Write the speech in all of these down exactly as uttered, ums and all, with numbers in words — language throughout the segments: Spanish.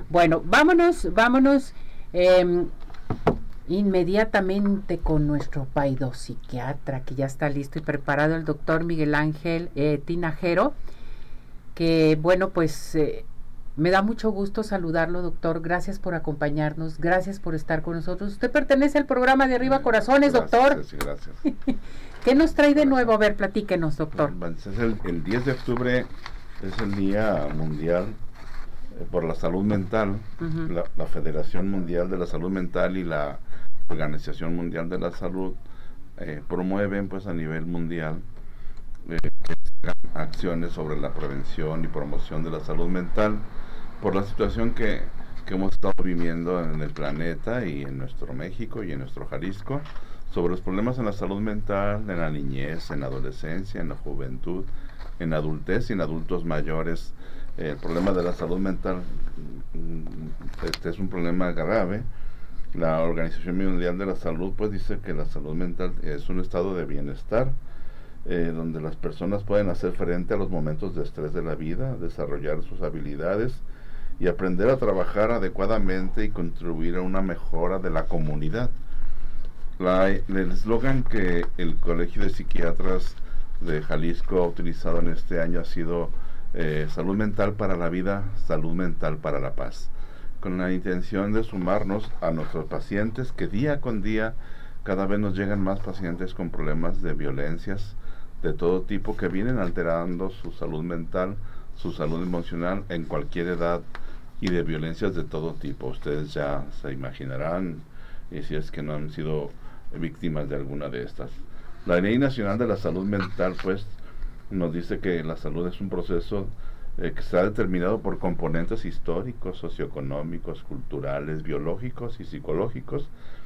Bueno, vámonos, vámonos eh, inmediatamente con nuestro paidopsiquiatra, que ya está listo y preparado, el doctor Miguel Ángel eh, Tinajero, que bueno, pues eh, me da mucho gusto saludarlo, doctor. Gracias por acompañarnos, gracias por estar con nosotros. Usted pertenece al programa de Arriba Corazones, gracias, doctor. Sí, gracias. ¿Qué nos trae de Gracias. nuevo? A ver, platíquenos, doctor. Es el, el diez de octubre es el Día Mundial eh, por la Salud Mental. Uh-huh. la, la Federación Mundial de la Salud Mental y la Organización Mundial de la Salud eh, promueven pues a nivel mundial eh, que se hagan acciones sobre la prevención y promoción de la salud mental por la situación que, que hemos estado viviendo en el planeta y en nuestro México y en nuestro Jalisco, sobre los problemas en la salud mental, en la niñez, en la adolescencia, en la juventud, en la adultez y en adultos mayores. Eh, el problema de la salud mental este es un problema grave. La Organización Mundial de la Salud pues dice que la salud mental es un estado de bienestar eh, donde las personas pueden hacer frente a los momentos de estrés de la vida, desarrollar sus habilidades y aprender a trabajar adecuadamente y contribuir a una mejora de la comunidad. La, el eslogan que el Colegio de Psiquiatras de Jalisco ha utilizado en este año ha sido eh, salud mental para la vida, salud mental para la paz, con la intención de sumarnos a nuestros pacientes, que día con día cada vez nos llegan más pacientes con problemas de violencias de todo tipo que vienen alterando su salud mental, su salud emocional en cualquier edad y de violencias de todo tipo. Ustedes ya se imaginarán, y si es que no han sido víctimas de alguna de estas. La Ley Nacional de la Salud Mental pues nos dice que la salud es un proceso eh, que está determinado por componentes históricos, socioeconómicos, culturales, biológicos y psicológicos,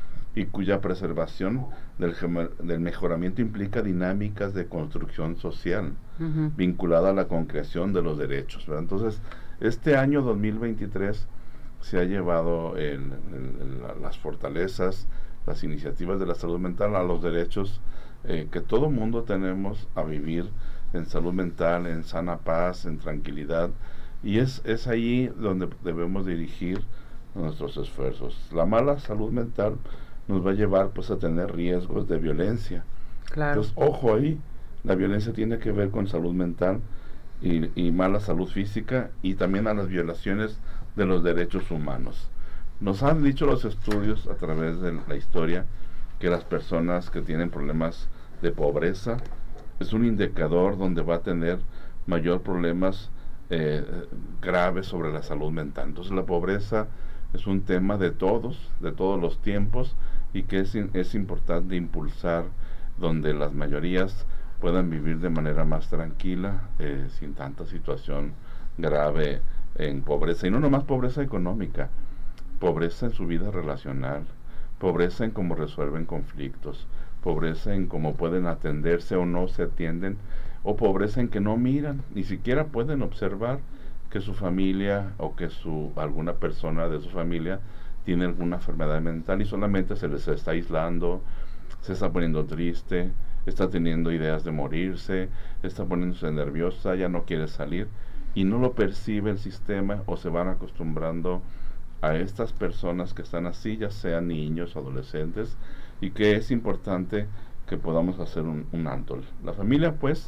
y cuya preservación del, del mejoramiento implica dinámicas de construcción social uh-huh. vinculada a la concreción de los derechos, ¿verdad? Entonces, este año dos mil veintitrés se ha llevado el, el, el, las fortalezas, las iniciativas de la salud mental a los derechos eh, que todo mundo tenemos a vivir en salud mental, en sana paz, en tranquilidad, y es, es ahí donde debemos dirigir nuestros esfuerzos. La mala salud mental nos va a llevar pues a tener riesgos de violencia. Claro. Entonces, ojo ahí, la violencia tiene que ver con salud mental y, y mala salud física, y también a las violaciones de los derechos humanos. Nos han dicho los estudios a través de la historia que las personas que tienen problemas de pobreza es un indicador donde va a tener mayor problemas eh, graves sobre la salud mental. Entonces la pobreza es un tema de todos, de todos los tiempos, y que es, es importante impulsar donde las mayorías puedan vivir de manera más tranquila, eh, sin tanta situación grave en pobreza, y no nomás pobreza económica, pobreza en su vida relacional, pobreza en cómo resuelven conflictos, pobreza en cómo pueden atenderse o no se atienden, o pobreza en que no miran, ni siquiera pueden observar que su familia o que su alguna persona de su familia tiene alguna enfermedad mental y solamente se les está aislando, se está poniendo triste, está teniendo ideas de morirse, está poniéndose nerviosa, ya no quiere salir, y no lo percibe el sistema, o se van acostumbrando a estas personas que están así, ya sean niños o adolescentes, y que es importante que podamos hacer un, un alto. La familia pues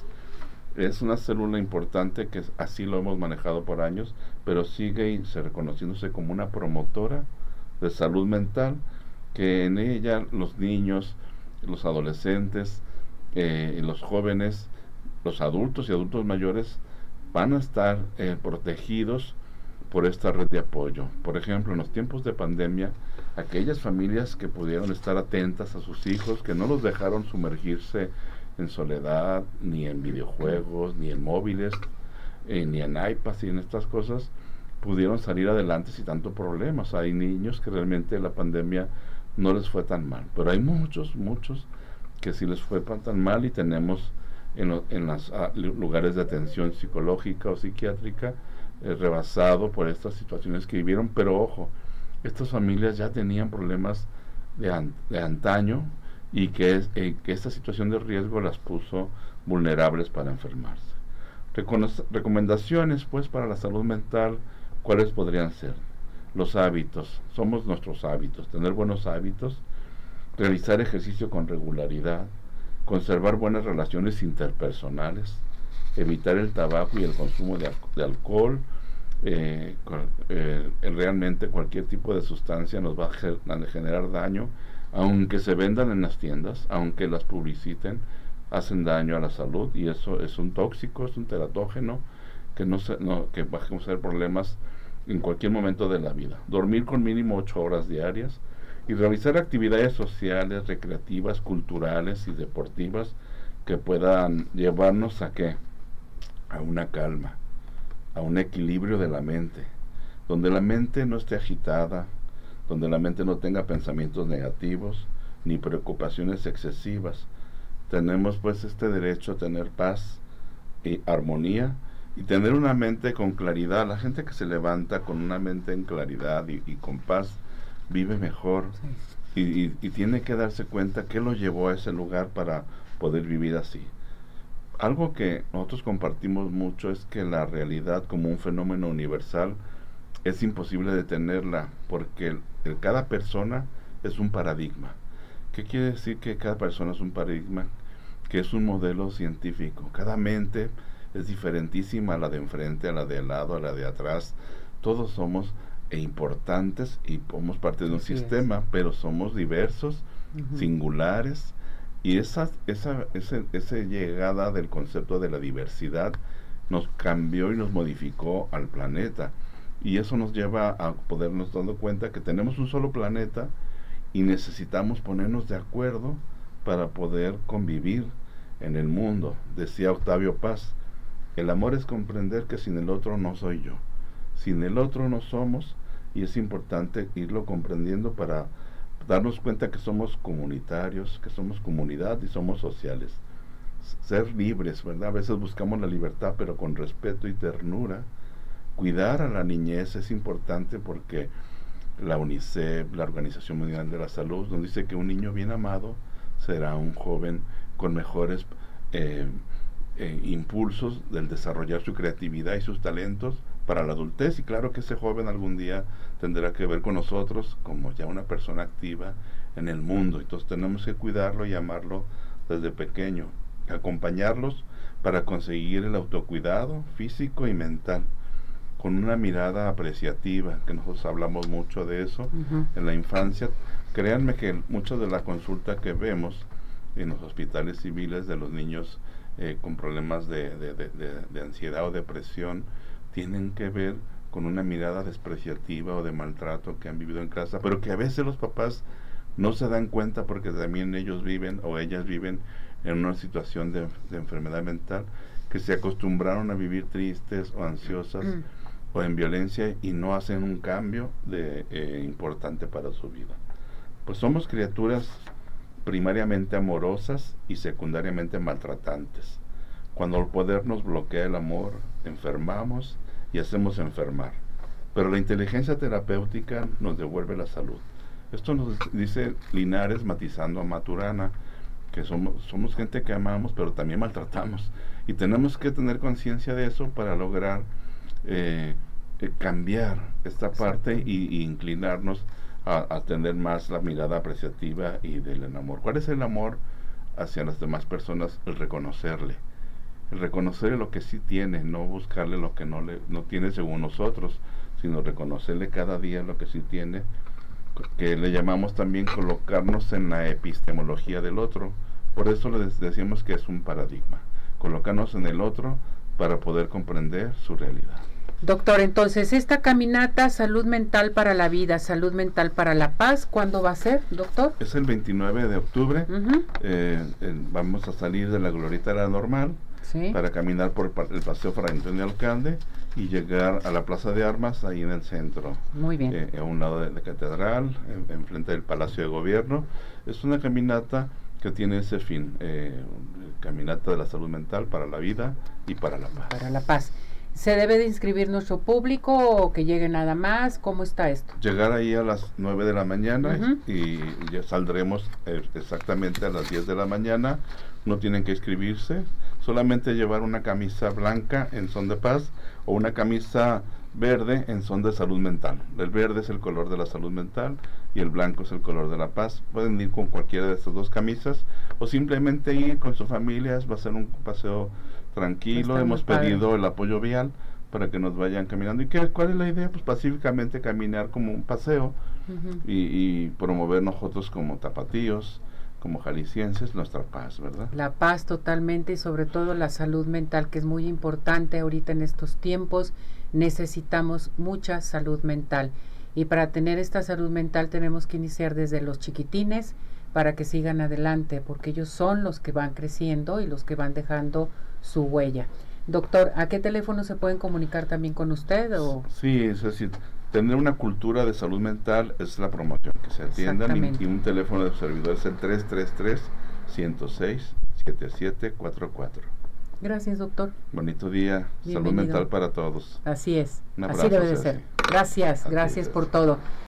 es una célula importante, que así lo hemos manejado por años, pero sigue y se reconociéndose como una promotora de salud mental, que en ella los niños, los adolescentes, eh, los jóvenes, los adultos y adultos mayores van a estar eh, protegidos por esta red de apoyo. Por ejemplo, en los tiempos de pandemia, aquellas familias que pudieron estar atentas a sus hijos, que no los dejaron sumergirse en soledad, ni en videojuegos, ni en móviles, eh, ni en iPads y en estas cosas, pudieron salir adelante sin tanto problemas. Hay niños que realmente la pandemia no les fue tan mal, pero hay muchos, muchos que sí les fue tan mal, y tenemos en, lo, en los uh, lugares de atención psicológica o psiquiátrica eh, rebasado por estas situaciones que vivieron. Pero ojo, estas familias ya tenían problemas de, an, de antaño, y que, es, eh, que esta situación de riesgo las puso vulnerables para enfermarse. Recono recomendaciones pues para la salud mental, ¿cuáles podrían ser? los hábitos, somos nuestros hábitos, tener buenos hábitos, realizar ejercicio con regularidad, conservar buenas relaciones interpersonales, evitar el tabaco y el consumo de, de alcohol. Eh, eh, realmente cualquier tipo de sustancia nos va a generar daño, aunque se vendan en las tiendas, aunque las publiciten, hacen daño a la salud, y eso es un tóxico, es un teratógeno que no se, no, que va a causar problemas en cualquier momento de la vida. Dormir con mínimo ocho horas diarias y realizar actividades sociales, recreativas, culturales y deportivas que puedan llevarnos a qué, a una calma, a un equilibrio de la mente, donde la mente no esté agitada, donde la mente no tenga pensamientos negativos ni preocupaciones excesivas. Tenemos pues este derecho a tener paz y armonía y tener una mente con claridad. La gente que se levanta con una mente en claridad y, y con paz vive mejor, sí. y, y, y tiene que darse cuenta qué lo llevó a ese lugar para poder vivir así. Algo que nosotros compartimos mucho es que la realidad como un fenómeno universal es imposible detenerla, porque el, el cada persona es un paradigma. ¿Qué quiere decir que cada persona es un paradigma? Que es un modelo científico. Cada mente es diferentísima a la de enfrente, a la de al lado, a la de atrás. Todos somos e importantes y somos parte de un Así sistema, es. Pero somos diversos, uh-huh. singulares. Y esa, esa, ese, esa llegada del concepto de la diversidad nos cambió y nos modificó al planeta. Y eso nos lleva a podernos dando cuenta que tenemos un solo planeta y necesitamos ponernos de acuerdo para poder convivir en el mundo. Decía Octavio Paz, el amor es comprender que sin el otro no soy yo. Sin el otro no somos, y es importante irlo comprendiendo para darnos cuenta que somos comunitarios, que somos comunidad y somos sociales. Ser libres, ¿verdad? A veces buscamos la libertad, pero con respeto y ternura. Cuidar a la niñez es importante porque la UNICEF, la Organización Mundial de la Salud, nos dice que un niño bien amado será un joven con mejores eh, eh, impulsos del desarrollar su creatividad y sus talentos para la adultez, y claro que ese joven algún día tendrá que ver con nosotros como ya una persona activa en el mundo. Entonces tenemos que cuidarlo y amarlo desde pequeño, acompañarlos para conseguir el autocuidado físico y mental, con una mirada apreciativa, que nosotros hablamos mucho de eso uh-huh. en la infancia. Créanme que muchas de la consulta que vemos en los hospitales civiles de los niños eh, con problemas de, de, de, de, de ansiedad o depresión tienen que ver con una mirada despreciativa o de maltrato que han vivido en casa, pero que a veces los papás no se dan cuenta porque también ellos viven o ellas viven en una situación de, de enfermedad mental, que se acostumbraron a vivir tristes o ansiosas mm. o en violencia y no hacen un cambio de, eh, importante para su vida. Pues somos criaturas primariamente amorosas y secundariamente maltratantes. Cuando el poder nos bloquea el amor, enfermamos y hacemos enfermar. Pero la inteligencia terapéutica nos devuelve la salud. Esto nos dice Linares matizando a Maturana, que somos, somos gente que amamos, pero también maltratamos. Y tenemos que tener conciencia de eso para lograr eh, eh, cambiar esta parte y, y inclinarnos a, a tener más la mirada apreciativa y del amor. ¿Cuál es el amor hacia las demás personas? El reconocerle. El reconocerle lo que sí tiene, no buscarle lo que no, le, no tiene según nosotros, sino reconocerle cada día lo que sí tiene, que le llamamos también colocarnos en la epistemología del otro. Por eso les decimos que es un paradigma, colocarnos en el otro para poder comprender su realidad. Doctor, entonces, esta caminata Salud Mental para la Vida, Salud Mental para la Paz, ¿cuándo va a ser, doctor? Es el veintinueve de octubre, uh-huh. eh, eh, vamos a salir de la Glorieta de la Normal, ¿sí? Para caminar por el Paseo Fray Antonio Alcalde y llegar a la Plaza de Armas, ahí en el centro. Muy bien. Eh, a un lado de la Catedral, enfrente en del Palacio de Gobierno. Es una caminata que tiene ese fin, eh, caminata de la salud mental para la vida y para la paz. Para la paz. ¿Se debe de inscribir nuestro público o que llegue nada más? ¿Cómo está esto? Llegar ahí a las nueve de la mañana uh-huh. y ya saldremos eh, exactamente a las diez de la mañana. No tienen que inscribirse, solamente llevar una camisa blanca en son de paz o una camisa verde en son de salud mental. El verde es el color de la salud mental y el blanco es el color de la paz. Pueden ir con cualquiera de estas dos camisas o simplemente ir con sus familias. Va a ser un paseo tranquilo. Está Hemos muy pedido padre. el apoyo vial para que nos vayan caminando. ¿Y qué, cuál es la idea? Pues pacíficamente caminar como un paseo Ujú. y, y promover nosotros como tapatíos, como jaliscienses, nuestra paz, ¿verdad? La paz totalmente y sobre todo la salud mental, que es muy importante ahorita en estos tiempos. Necesitamos mucha salud mental y para tener esta salud mental tenemos que iniciar desde los chiquitines para que sigan adelante, porque ellos son los que van creciendo y los que van dejando su huella. Doctor, ¿a qué teléfono se pueden comunicar también con usted? O? Sí, es decir, tener una cultura de salud mental es la promoción, que se atiendan y, Exactamente. y un teléfono de servidor es el tres tres tres, ciento seis, setenta y siete cuarenta y cuatro. Gracias, doctor. Bonito día, salud Bienvenido. mental para todos. Así es, Un así abrazo, debe de Ceci. ser. Gracias, A ti, gracias por Ceci. todo.